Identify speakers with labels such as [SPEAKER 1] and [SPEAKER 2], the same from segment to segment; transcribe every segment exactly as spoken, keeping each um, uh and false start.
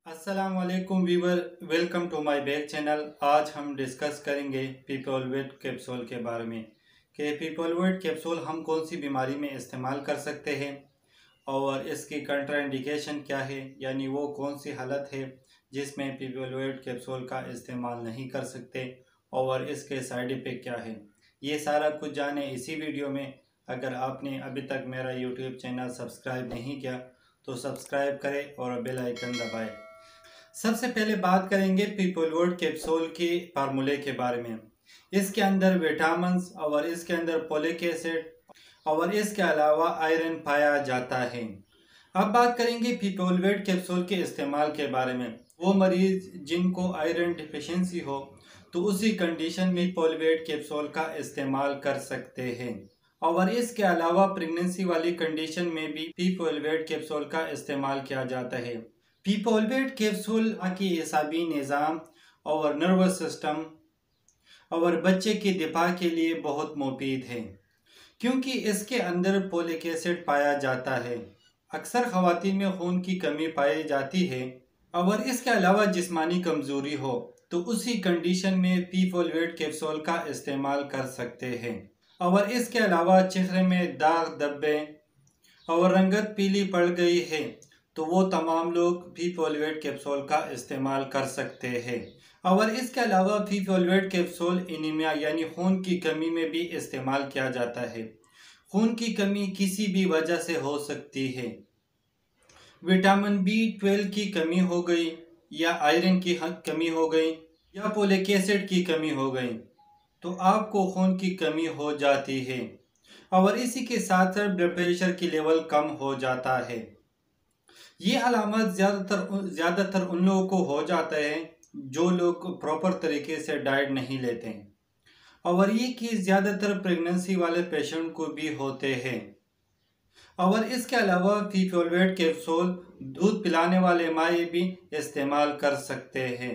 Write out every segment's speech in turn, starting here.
[SPEAKER 1] अस्सलाम वालेकुम viewer, welcome to my back channel. आज हम डिस्कस करेंगे पीपलवेट कैप्सूल के बारे में कि पीपलवेट कैप्सूल हम कौन सी बीमारी में इस्तेमाल कर सकते हैं और इसकी कंट्राइंडिकेशन क्या है, यानी वो कौन सी हालत है जिसमें पीपलवेट कैप्सूल का इस्तेमाल नहीं कर सकते और इसके साइड इफ़ेक्ट क्या है। ये सारा कुछ जाने इसी वीडियो में। अगर आपने अभी तक मेरा यूट्यूब चैनल सब्सक्राइब नहीं किया तो सब्सक्राइब करें और बेल आइकन दबाएं। सबसे पहले बात करेंगे पीपलवेट कैप्सूल के फार्मूले के बारे में। इसके अंदर विटामिन्स और इसके अंदर फोलिक एसिड और इसके अलावा आयरन पाया जाता है। अब बात करेंगे पीपलवेट कैप्सूल के इस्तेमाल के बारे में। वो मरीज जिनको आयरन डिफिशिएंसी हो तो उसी कंडीशन में पीपलवेट कैप्सूल का इस्तेमाल कर सकते हैं और इसके अलावा प्रेगनेंसी वाली कंडीशन में भी पीपलवेट कैप्सूल का इस्तेमाल किया जाता है। पीपलवेट कैप्सूल की एसाबी निज़ाम और नर्वस सिस्टम और बच्चे की दिफा के लिए बहुत मुफीद है क्योंकि इसके अंदर फोलिक एसिड पाया जाता है। अक्सर ख़वातीन में खून की कमी पाई जाती है और इसके अलावा जिस्मानी कमज़ोरी हो तो उसी कंडीशन में पीपलवेट कैप्सूल का इस्तेमाल कर सकते हैं। और इसके अलावा चेहरे में दाग धब्बे और रंगत पीली पड़ गई है तो वो तमाम लोग पीपलवेट कैप्सूल का इस्तेमाल कर सकते हैं। और इसके अलावा पीपलवेट कैप्सूल एनीमिया यानी खून की कमी में भी इस्तेमाल किया जाता है। खून की कमी किसी भी वजह से हो सकती है, विटामिन बी ट्वेल्व की कमी हो गई या आयरन की कमी हो गई या फोलिक एसिड की कमी हो गई तो आपको खून की कमी हो जाती है और इसी के साथ साथ ब्लड प्रेशर की लेवल कम हो जाता है। ये अलामत ज़्यादातर ज़्यादातर उन लोगों को हो जाता है जो लोग प्रॉपर तरीके से डाइट नहीं लेते हैं और ये कि ज़्यादातर प्रेगनेंसी वाले पेशेंट को भी होते हैं। और इसके अलावा पीपलवेट कैप्सूल दूध पिलाने वाले माए भी इस्तेमाल कर सकते हैं।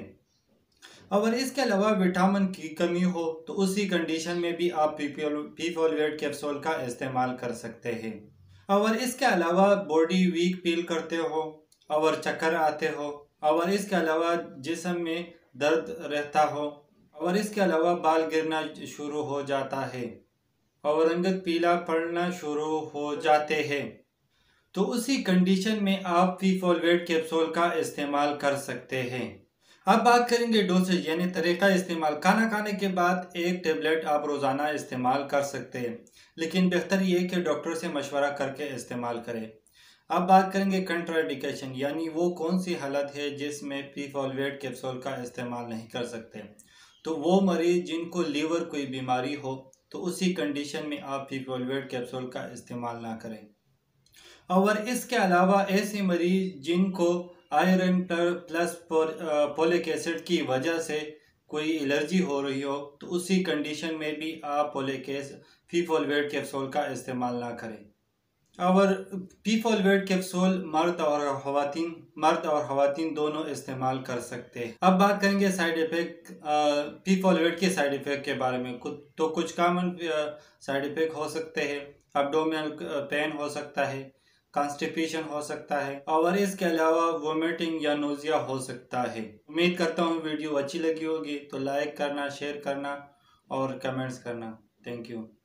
[SPEAKER 1] और इसके अलावा विटामिन की कमी हो तो उसी कंडीशन में भी आप पीपलवेट कैप्सूल का इस्तेमाल कर सकते हैं। और इसके अलावा बॉडी वीक फील करते हो और चक्कर आते हो और इसके अलावा जिस्म में दर्द रहता हो और इसके अलावा बाल गिरना शुरू हो जाता है और रंगत पीला पड़ना शुरू हो जाते हैं तो उसी कंडीशन में आप पीपलवेट कैप्सूल का इस्तेमाल कर सकते हैं। अब बात करेंगे डोसेज यानी तरीका इस्तेमाल। खाना खाने के बाद एक टेबलेट आप रोज़ाना इस्तेमाल कर सकते हैं, लेकिन बेहतर ये कि डॉक्टर से मशवरा करके इस्तेमाल करें। अब बात करेंगे कंट्राइंडिकेशन यानी वो कौन सी हालत है जिसमें पीपलवेट कैप्सूल का इस्तेमाल नहीं कर सकते। तो वो मरीज जिनको लीवर कोई बीमारी हो तो उसी कंडीशन में आप पीपलवेट कैप्सूल का इस्तेमाल ना करें। और इसके अलावा ऐसे मरीज जिनको आयरन प्लस फोलिक एसिड की वजह से कोई एलर्जी हो रही हो तो उसी कंडीशन में भी आप फोलिक एसिड पीपलवेट कैप्सूल का इस्तेमाल ना करें। और पीपलवेट कैप्सूल मर्द और ख़वातीन मर्द और ख़वातीन दोनों इस्तेमाल कर सकते हैं। अब बात करेंगे साइड इफ़ेक्ट पीपलवेट के साइड इफ़ेक्ट के बारे में। कुछ तो कुछ कॉमन साइड इफ़ेक्ट हो सकते हैं। एब्डोमिनल पेन हो सकता है, कॉन्स्टिपेशन हो सकता है और इसके अलावा वोमिटिंग या नोज़िया हो सकता है। उम्मीद करता हूँ वीडियो अच्छी लगी होगी तो लाइक करना, शेयर करना और कमेंट्स करना। Thank you.